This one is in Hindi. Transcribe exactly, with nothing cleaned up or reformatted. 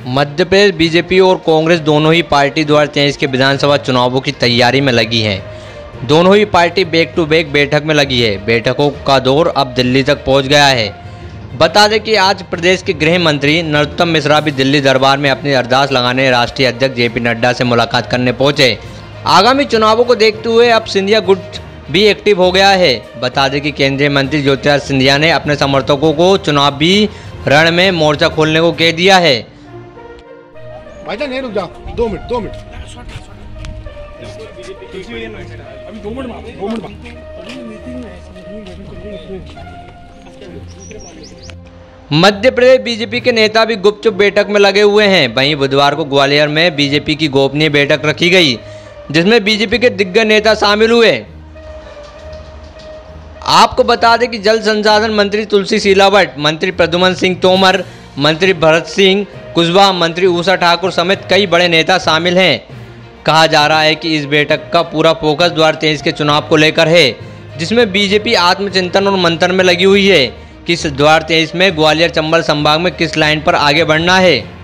मध्य प्रदेश बीजेपी और कांग्रेस दोनों ही पार्टी दो हज़ार तेईस के विधानसभा चुनावों की तैयारी में लगी हैं। दोनों ही पार्टी बैक टू बैक बैठक में लगी है। बैठकों का दौर अब दिल्ली तक पहुंच गया है। बता दें कि आज प्रदेश के गृह मंत्री नरोत्तम मिश्रा भी दिल्ली दरबार में अपनी अरदास लगाने राष्ट्रीय अध्यक्ष जेपी नड्डा से मुलाकात करने पहुंचे। आगामी चुनावों को देखते हुए अब सिंधिया गुट भी एक्टिव हो गया है। बता दें कि केंद्रीय मंत्री ज्योतिरादित्य सिंधिया ने अपने समर्थकों को चुनावी रण में मोर्चा खोलने को कह दिया है। भाईजान नहीं रुक जाओ, दो मिनट दो मिनट अभी दो मिनट दो मिनट मध्य प्रदेश बीजेपी के नेता भी गुपचुप बैठक में लगे हुए हैं। वहीं बुधवार को ग्वालियर में बीजेपी की गोपनीय बैठक रखी गई, जिसमें बीजेपी के दिग्गज नेता शामिल हुए। आपको बता दें कि जल संसाधन मंत्री तुलसी सिलावट, मंत्री प्रद्युम्न सिंह तोमर, मंत्री भरत सिंह कुशवाहा, मंत्री उषा ठाकुर समेत कई बड़े नेता शामिल हैं। कहा जा रहा है कि इस बैठक का पूरा फोकस दो हज़ार तेईस के चुनाव को लेकर है, जिसमें बीजेपी आत्मचिंतन और मंथन में लगी हुई है कि दो हज़ार तेईस में ग्वालियर चंबल संभाग में किस लाइन पर आगे बढ़ना है।